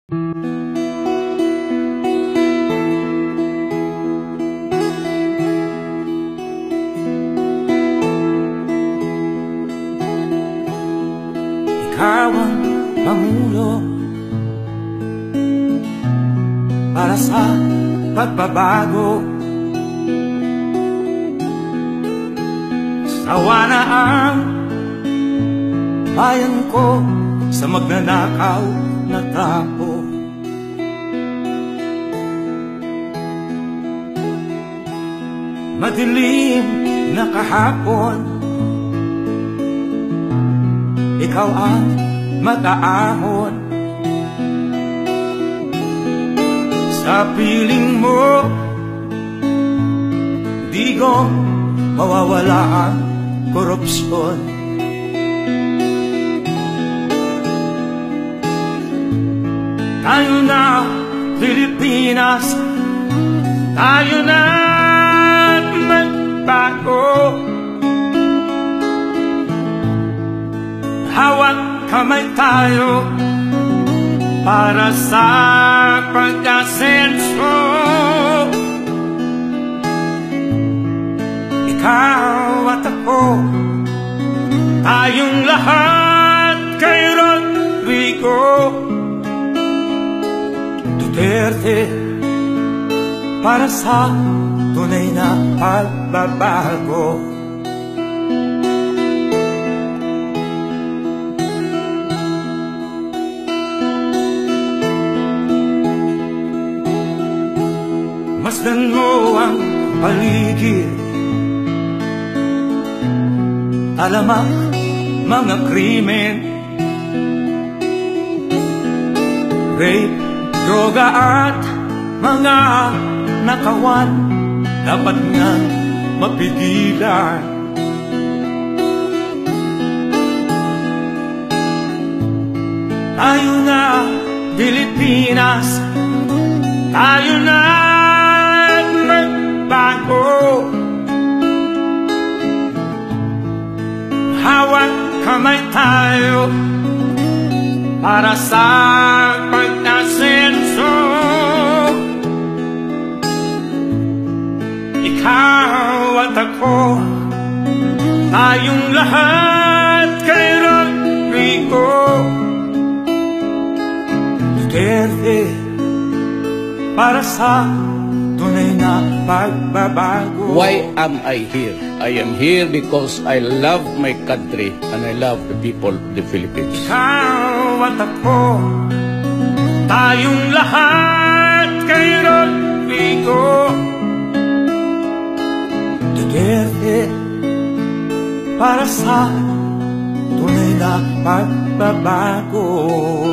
Ikaw ang pangulo para sa pagbabago. Sawa na ang bayan ko sa magnanakaw na tao. Madilim na kahapon, ikaw ang mag-aahon. Sa piling mo, di ko mawawala ang korupsyon. Tayo na Pilipinas, tayo na magbago. Hawak kamay tayo para sa pag-asenso. Ikaw at ako, tayong lahat kay Rodrigo Duterte, para sa tunay na pagbabago. Masdan mo ang paligid, talamak mga krimen, rape, droga at mga nakawan, dapat nga mapigilan. Tayo na Pilipinas, tayo na magbago. Hawak kamay tayo para sa pag-asenso. Ikaw at ako, tayong lahat kay Rodrigo Duterte, para sa tunay na pagbabago. Why am I here? I am here because I love my country and I love the people of the Philippines. Ikaw at ako, tayong lahat kay Rodrigo Duterte, para sa tunay na pagbabago.